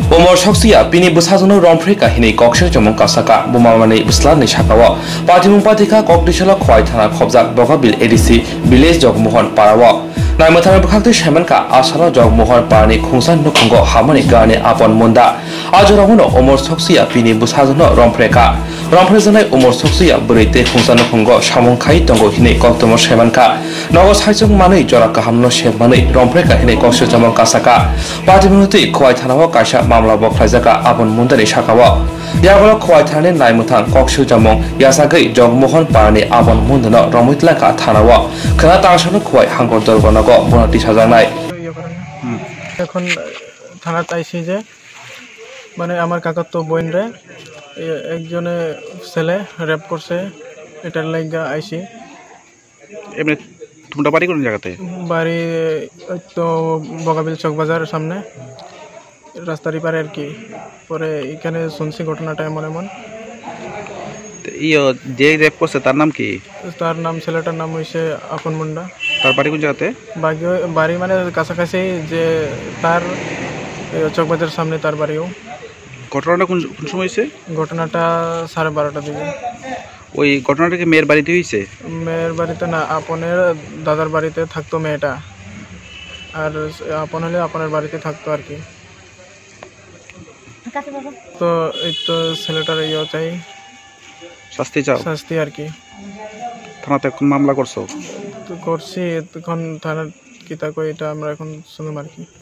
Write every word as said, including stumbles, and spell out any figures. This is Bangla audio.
Umar Shoksia pini busazunu rompre kahini koksher jomong kasaka bumamani buslan ni shakawa Patimung patika kokdishala khwai thana khobjak bogabil edisi village jogmohon parawa Naimathana bukhakti shemanka asara jogmohon parani khungsan nukhungo hamani gane apon munda ajorahuno Umar Shoksia pini busazunu rompre ka rompre janai Umar Shoksia burite khungsan nukhungo samung khai tongo hini koktomo shemanka nogo saijong manui jora kahamno shebmanui rompre kahini koksher jomong kasaka Patimung ti khwai thana kaisa মামলা বক্রাইজাকা আপন মুন্দানি শাখাওয়া ইয়াগল খোয়াইথানে নাইমুথাং কক্সু জামং ইয়াসাগৈ জগমোহন পারনি আপন মুন্দান রমইতলাকা থানাওয়া খনা তাংসানো খোয়াই হাঙ্গর দরগনগ বনাতি সাজানাই এখন থানা চাইছি যে মানে আমার কাকার তো বোন রে একজনে ছেলে রেপ করছে এটার লাগা আইছি এমনি তোমরা বাড়ি কোন জায়গাতে বাড়ি তো বগাবিল চক বাজারের সামনে রাস্তার পারে আর কি পরে এখানে শুনছি ঘটনাটা এমন এমন ইয়ে যে রেপ করছে তার নাম কি তার নাম ছেলেটার নাম হইছে আপন মুন্ডা তার বাড়ি কোন জায়গাতে বাড়ি মানে কাছাকাছি যে তার চকবাজারের সামনে তার বাড়িও ঘটনাটা কোন কোন সময় হয়েছে ঘটনাটা সাড়ে বারোটার দিকে ওই ঘটনাটা কি মেয়ের বাড়িতে হয়েছে মেয়ের বাড়িতে না আপনের দাদার বাড়িতে থাকতো মেয়েটা আর আপন হলে আপনের বাড়িতে থাকতো আর কি তো এই তো ছেলেটার ইয়ে চাই শাস্তি চাও শাস্তি আর কি থানাতে কোন মামলা করছো তো করছি তখন থানার কি তা কই এটা আমরা এখন শুনলাম আর কি।